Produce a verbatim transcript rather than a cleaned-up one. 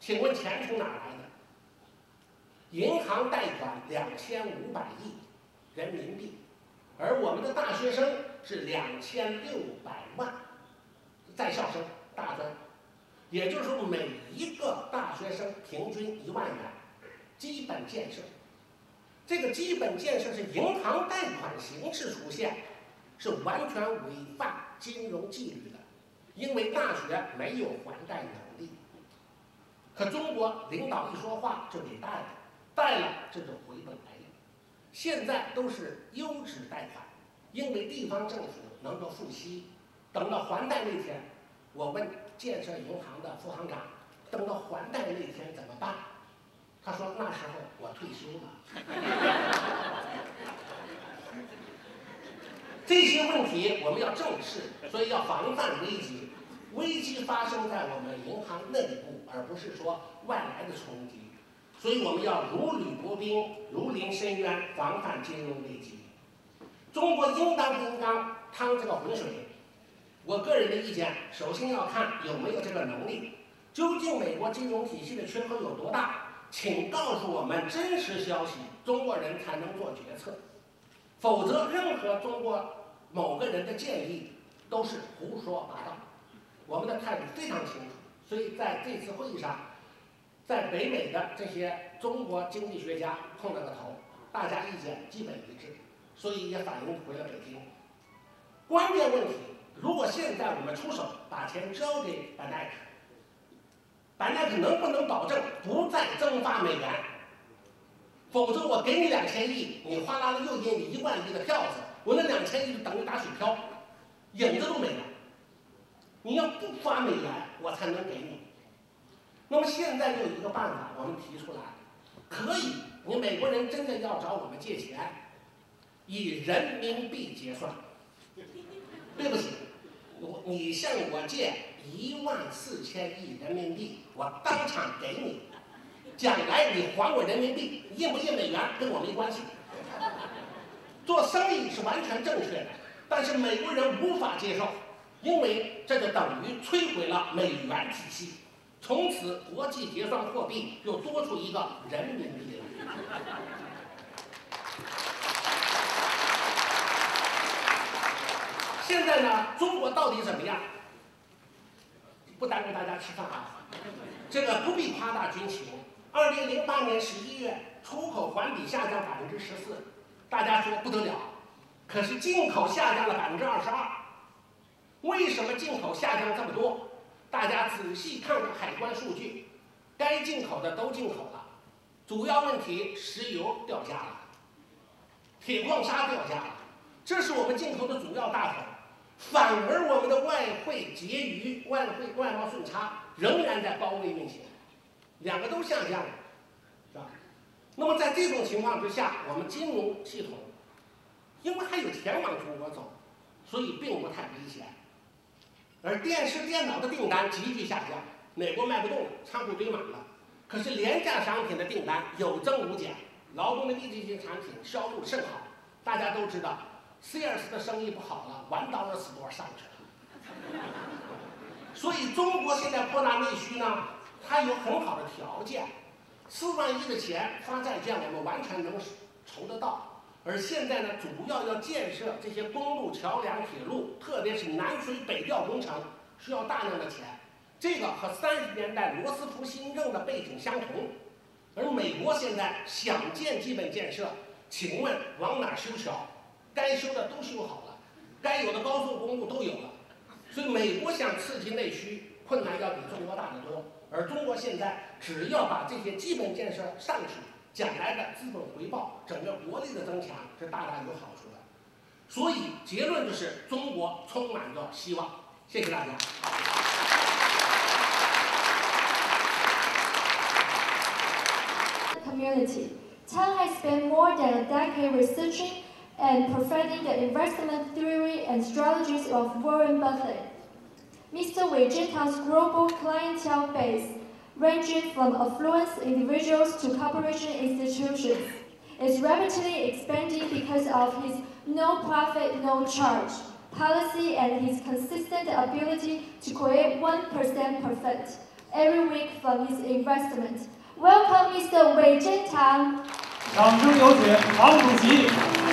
请问钱从哪来的？银行贷款两千五百亿人民币，而我们的大学生是两千六百万在校生大专，也就是说每一个大学生平均一万元。基本建设，这个基本建设是银行贷款形式出现，是完全违反金融纪律的，因为大学没有还贷能力。可中国领导一说话就给贷了，贷了这就回本赔。现在都是优质贷款，因为地方政府能够付息。等到还贷那天，我问建设银行的副行长，等到还贷那天怎么办？他说那时候我退休了。这些问题我们要正视，所以要防范危机。危机发生在我们银行内部，而不是说外来的冲击。所以我们要如履薄冰，如临深渊，防范金融危机。中国应当不应当趟这个浑水？我个人的意见，首先要看有没有这个能力。究竟美国金融体系的缺口有多大？请告诉我们真实消息，中国人才能做决策。否则，任何中国某个人的建议都是胡说八道。我们的态度非常清楚，所以在这次会议上，在北美的这些中国经济学家碰了个头，大家意见基本一致，所以也反映回了北京。关键问题，如果现在我们出手把钱交给板奈克，板奈克能不能保证不再增发美元？否则我给你两千亿，你哗啦啦又印你一万亿的票子，我那两千亿就等于打水漂，影子都没了。你要不发美元，我才能给你。那么现在有一个办法，我们提出来，可以，你美国人真的要找我们借钱，以人民币结算。对不起，我你向我借一万四千亿人民币，我当场给你。将来你还我人民币，印不印美元跟我没关系。做生意是完全正确的，但是美国人无法接受，因为这就等于摧毁了美元体系，从此国际结算货币又多出一个人民币。现在呢，中国到底怎么样？不耽误大家吃饭啊，这个不必夸大军情。二零零八年十一月，出口环比下降百分之十四，大家说不得了。可是进口下降了百分之二十二。为什么进口下降这么多？大家仔细看看海关数据，该进口的都进口了。主要问题，石油掉价了，铁矿砂掉价了，这是我们进口的主要大头。反而我们的外汇结余、外汇外贸顺差仍然在高位运行。两个都下降了，是吧？那么在这种情况之下，我们金融系统因为还有钱往中国走，所以并不太危险。而电视、电脑的订单急剧下降，美国卖不动了，仓库堆满了。可是廉价商品的订单有增无减，劳动的密集型产品销路甚好。大家都知道 ，Sears 的生意不好了，完到了 store 上去了。所以中国现在扩大内需呢？它有很好的条件，四万亿的钱发债券，我们完全能筹得到。而现在呢，主要要建设这些公路、桥梁、铁路，特别是南水北调工程，需要大量的钱。这个和三十年代罗斯福新政的背景相同。而美国现在想建基本建设，请问往哪修桥？该修的都修好了，该有的高速公路都有了。所以美国想刺激内需，困难要比中国大得多。而中国现在只要把这些基本建设上去，将来的资本回报、整个国力的增强是大大有好处的。所以结论就是，中国充满着希望。谢谢大家。 Community. Tang has spent more than a decade researching and perfecting the investment theory and strategies of Warren Buffett. Mister Wei Zhitang's global clientele base, ranging from affluent individuals to corporation institutions, is rapidly expanding because of his no profit, no charge policy and his consistent ability to create one percent profit every week from his investment. Welcome, Mister Wei Zhentang. 掌声有请黄主席。